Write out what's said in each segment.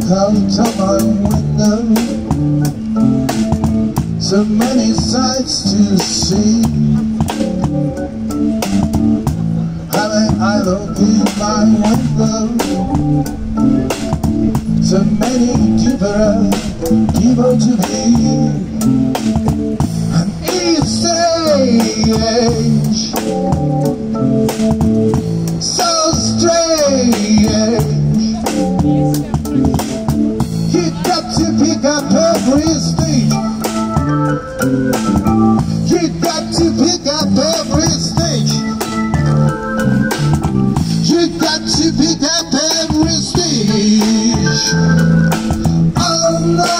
out of my window, so many sights to see. Having I look in my window, so many different people to be, and each stage so strange. You got to pick up every stage. You got to pick up every stage. You got to pick up every stage. Oh no,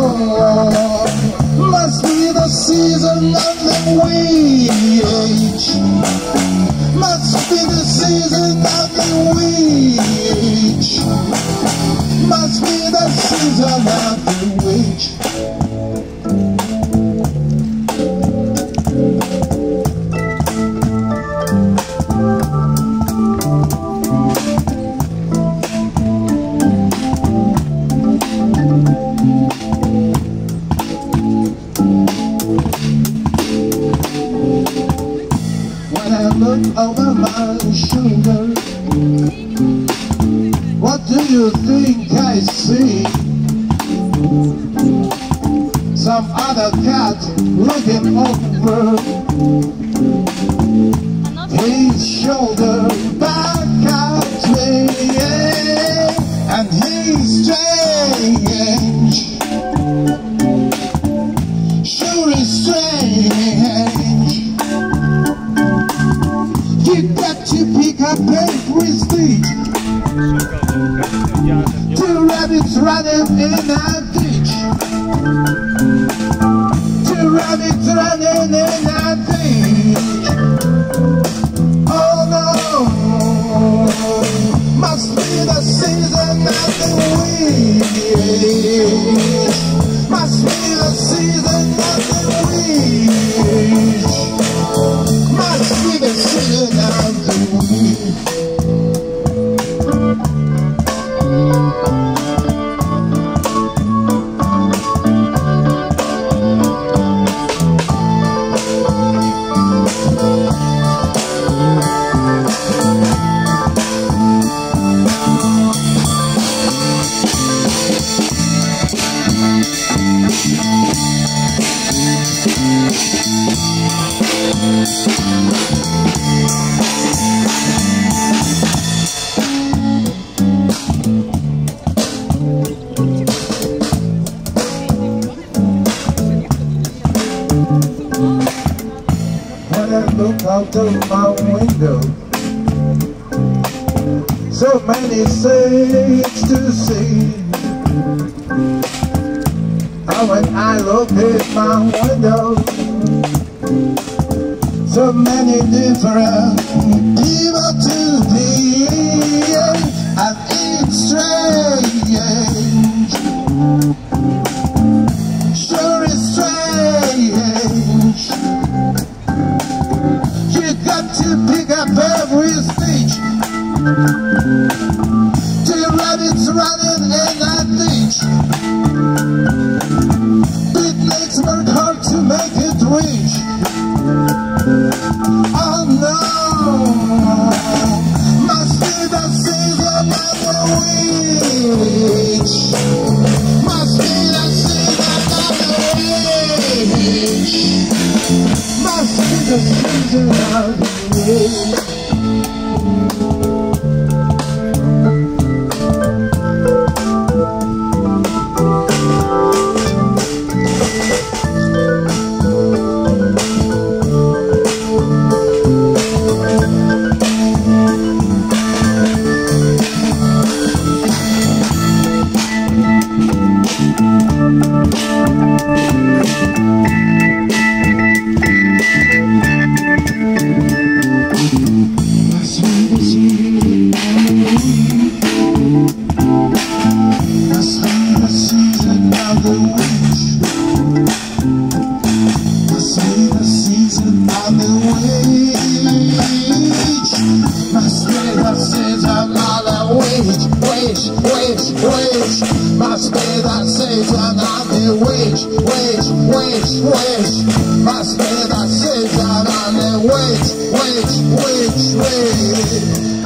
must be the season of the witch. Must be the season of the witch. Must be the season of the witch. When I look over my shoulder, what do you think I see? Some other cat looking over his shoulder back at me, and he's strange, sure is strange. You got to pick up every stage. Two rabbits running in a ditch. Two rabbits running in a ditch. Oh no, must be the season of the witch. Must be the season of the witch. Must be the season of the witch. When I look out of my window, so many sights to see. And when I look at my window, so many different people to be, and it's strange, sure is strange. You got to pick up every stage. Two rabbits running in that ditch. It makes work hard to make it reach. Oh no, wait, wait, wait, wait.